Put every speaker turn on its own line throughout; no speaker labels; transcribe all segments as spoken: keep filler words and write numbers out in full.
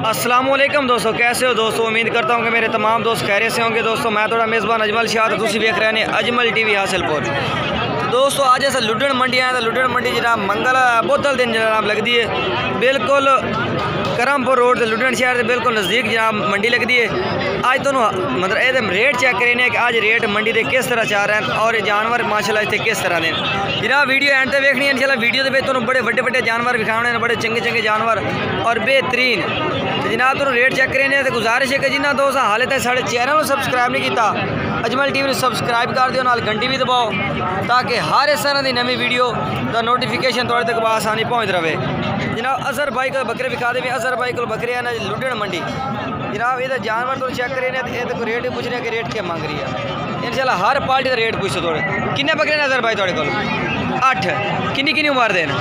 अस्सलामुअलैकुम दोस्तों, कैसे हो दोस्तों। उम्मीद करता हूँ कि मेरे तमाम दोस्त खैरियत से होंगे। दोस्तों मैं थोड़ा मेज़बान अजमल शाह, तुम देख रहे हैं अजमल टीवी हासिलपुर। दोस्तों आज ऐसा लुडन मंडी आया था। लुडन मंडी जनाब मंगल बोतल दिन जनाब लगती है बिल्कुल करमपुर रोड से लुडन शहर से बिल्कुल नज़दीक जनाब मंडी लगती है। आज तो मतलब ये रेट चेक करें कि आज रेट मंडी के किस तरह चाह रहे हैं और जानवर माशाल्लाह इतने किस तरह दें। जनाब वीडियो एंड तक देखनी है इंशाल्लाह। वीडियो के तो बड़े बड़े बड़े जानवर दिखाने बड़े चंगे चंगे जानवर और बेहतरीन जनाब तो रेट चेक करें। तो गुजारिश है कि जिन्हें दोस्त हाले तक साढ़े चैनल को सबसक्राइब नहीं किया अजमल टीवी सबसक्राइब कर दियो, नाल घंटी भी दबाओ ताकि हर इस तरह की नवी वीडियो का नोटिफिकेशन थोड़े तक आसानी पहुँच रहे। जनाब अजहर भाई को बकरे विखा दे। अजहर भाई को बकरे है ना लुडन मंडी जनाब ये जानवर तो चेक करें तो तो रेट पूछ रहे हैं कि रेट क्या मांग रही है। इंशाल्लाह हर पार्टी का रेट पूछो थोड़े। किन्ने बकरे ने अजहर भाई थोड़े को? अठ। किन्नी किन्नी उम्र देन?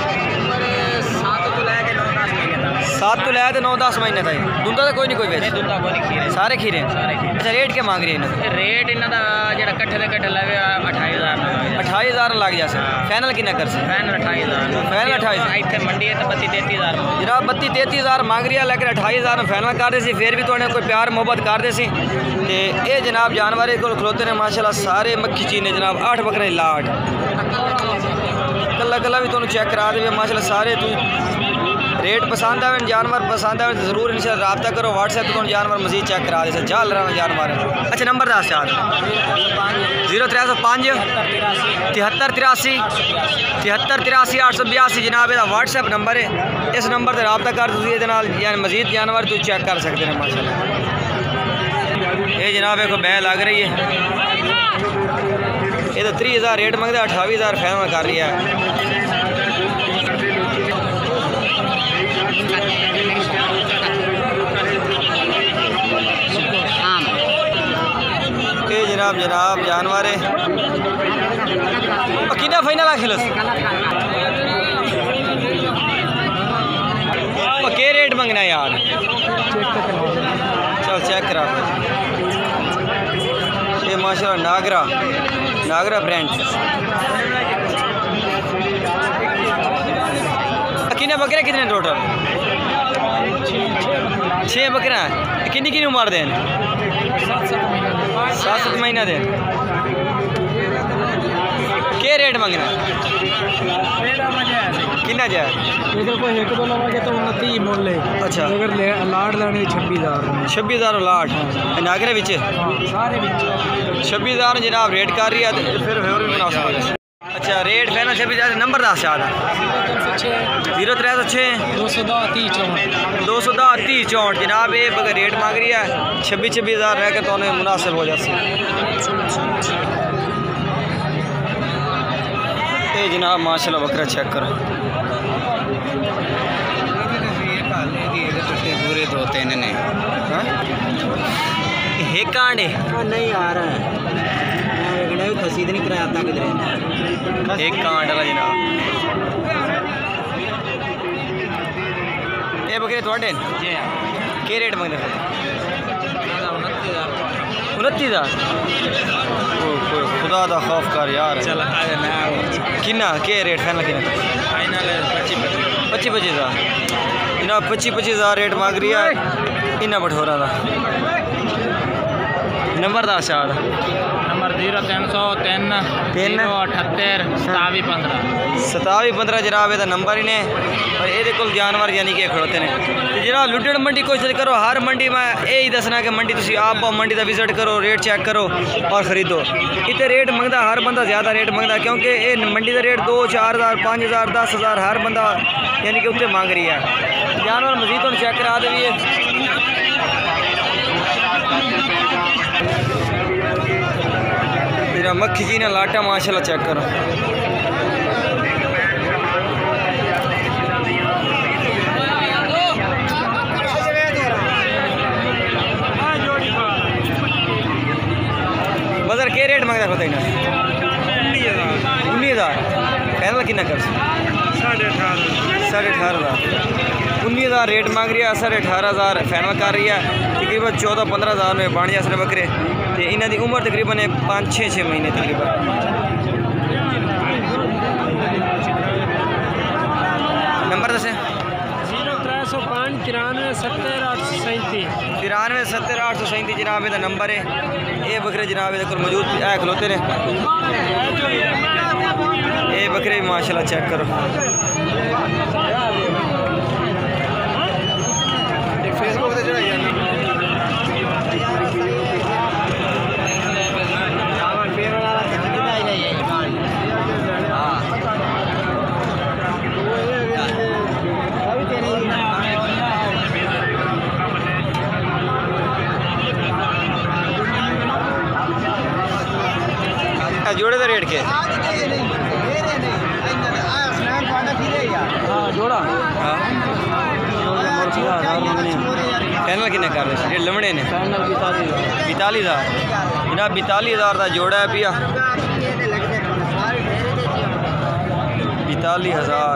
सात तो लाया तो नौ दस महीने था। दुंदा तो कोई नहीं कोई बेच सारे खीरे। अच्छा रेट क्या मांग रही है?
रेट इन्होंने जो कट्ठे के कट्ठे लगे अठाई हज़ार
अठाई हज़ार लग जाए। फाइनल कितना कर सकते?
फाइनल अठाई हज़ार
फाइनल अठाई
इतने मंडी है तो बत्ती तेती हज़ार
जनाब बत्ती तेती हज़ार मांग रही है लेकिन अठाई हज़ार फाइनल कर दे सी फिर भी थोड़े कोई प्यार मोहब्बत कर दे सी। ये जनाब जानवर को खलोते ने माशाल्लाह सारे मक्खी चीने जनाब आठ बकरे लाठ कला कला भी तुम चेक करा दे माशाल्लाह सारे। तू रेट पसंद आए जानवर पसंद आए तो जरूर इनसे रब्ता करो व्हाट्सएप पर। जानवर मजीद चेक करा दे जल रहा जानवर। अच्छा नंबर दस चार जीरो त्रै सौ पाँच तिहत्तर तिरासी तिहत्तर तिरासी आठ सौ बयासी जनाब यह व्हाट्सएप नंबर है। इस नंबर से रब्ता कर तुम मजीद जानवर तू चेक कर सकते हैं माशाल्लाह। ये जनाब एक बै लग रही है। ये तो त्री हज़ार रेट मंगता अठावी हज़ार फाइनल कर रही है। ये जनाब जनाब जानवर है कितना फाइनल आखिल के रेट मंगना यार? चल चेक करा। ये माशाल्लाह नागरा नागरा ब्रांड कितने बकरे कितने टोटल? छः बकरा है। कितनी कितनी उम्र दें? सात सात महीना दें। क्या रेट मंगना? कितना जाए? अच्छा
अगर लाट लाने छब्बीस हज़ार
छब्बीस हज़ार लाट नागरे बिच छब्बीस हज़ार जनाब रेट कर रही है फिर और भी बना सकते। अच्छा रेट फैना छब्बीस हज़ार। नंबर दस चार जीरो त्रै सौ छः
दो सौ दस तीस चौंठ
दो सौ दस तीस चौंठ जनाब ये बगैर रेट मांग रही है छब्बीस छब्बीस हज़ार रह के तो उन्हें मुनासिब हो जाती। ये जनाब माशाल्लाह बकरा चेक करो।
पूरे दो तीन ने
हे कांडे
नहीं आ रहा है खसीद नहीं कराया था किधर
एक कांड वाला जनाब। ये बकरे थोड़े के रेट मंगते उनतीस हज़ार खुदा का खौफ कर यार। किन्ना के रेट फाइनल किन्ना?
फाइनल
पच्चीस पच्चीस हज़ार जनाब पच्चीस पच्चीस हज़ार रेट मांग रही है इन्ना बठोरा का। नंबर दस चार
नंबर जीरो तीन सौ तीन तीन अठहत्तर सतावी पंद्रह
सतावी पंद्रह जनाब ये नंबर ही ने और ये को जानवर यानी कि खड़ोते हैं। तो जनाब लुडन मंडी कोशिश करो हर मंडी में यही दसना कि मंडी तुम आप मंडी का विजिट करो रेट चेक करो और ख़रीदो। इतने रेट मंगता हर बंदा ज़्यादा रेट मंगता क्योंकि ये मंडी का रेट दो चार हज़ार पाँच हज़ार दस हज़ार हर बंदा यानी कि उत्ते मांग रही है। जानवर मजीद तो चेक करा देवी मेरा मक्खी जी ने लाटा माशाल्लाह चेक करो। बदर के रेट मंगता पता ही ना? उन्नीस हज़ार फाइनल कितना कर?
साढ़े अठारह
साढ़े अठारह हज़ार उन्नीस हज़ार रेट मांग रही है। साढ़े अठारह हज़ार फाइनल कर रही है। तकरीबन चौदह पंद्रह हज़ार में बन जाए बकरे। तो इन्हों की उम्र तकरीबन पाँच छः छः महीने तकरीबन। नंबर दस
जीरो त्रै सौ पाँच तिरानवे सत्तर आठ सौ सैंतीस
तिरानवे सत्तर आठ सौ सैंतीस जनाब का नंबर है। ये बकरे जनाब इधर मौजूद है खलोते ने। ये बकरे भी माशाल्लाह चेक करो। फेसबुक से चढ़ाई जोड़े का रेट के जोड़ा पैनल किन्ने कर रहे लमड़े ने बीताली हज़ार जनाब बीताली हज़ार का जोड़ा है पिया बीताली हज़ार।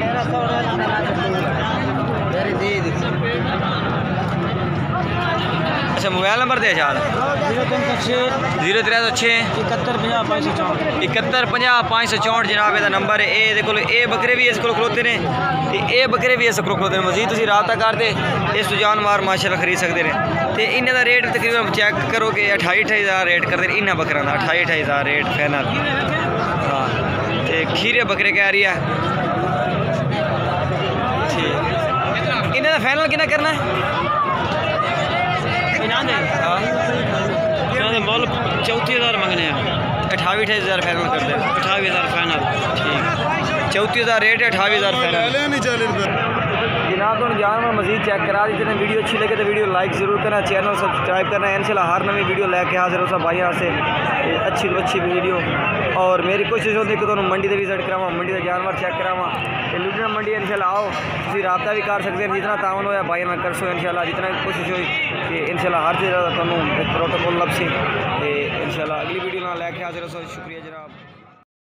अच्छा मोबाइल नंबर दे यार जीरो त्रै सौ छे इकहत्तर पंजाह पाँच सौ चौंठ इकहत्तर पंजाह पाँच सौ चौंठ जनाब का नंबर है। ये देखो ये बकरे भी इस को खलोते ने ते ये बकरे भी इस को खलोते हैं। मजीद तुम रबता करते इस सुजान मार माशाल्लाह खरीद सकते हैं। तो इन्हें का रेट तकरीबन चेक करो कि अठाई अठाई हज़ार रेट करते हैं इन्हें बकरों का अठाई अठाई हज़ार रेट फाइनल। हाँ तो खीरे बकरे कह रही है ठीक। इन्हें का फाइनल कितना करना है बोल चौथी हज़ार मंगने हैं अठावी अठाई हज़ार फाइनल कर दे अठावी हज़ार फाइनल ठीक चौथी हज़ार रेट है अठावी हज़ार फाइनल जनाब। तो जानवर मजीद चेक करा दी। जिन्हें वीडियो अच्छी लगे तो वीडियो लाइक ज़रूर करना चैनल सब्सक्राइब करना इंशाल्लाह हर नवी वीडियो लैके हाजिर हो सब भाई यहाँ से अच्छी तो अच्छी वीडियो। और मेरी कोशिश होती है कि तुम मंडी से विजिट करावा मंडी का जानवर चेक करावा लुधियाना मंडी इंशाल्लाह आओ तुम रबता भी कर सकते हैं जितना तावन होया भाई ना कर सो इंशाल्लाह जितना कोशिश हुई कि इंशाल्लाह हर चीज़ का तुम प्रोटोकॉल लभसी इंशाल्लाह अगली वीडियो ना लैके हाजिर हो। शुक्रिया जनाब।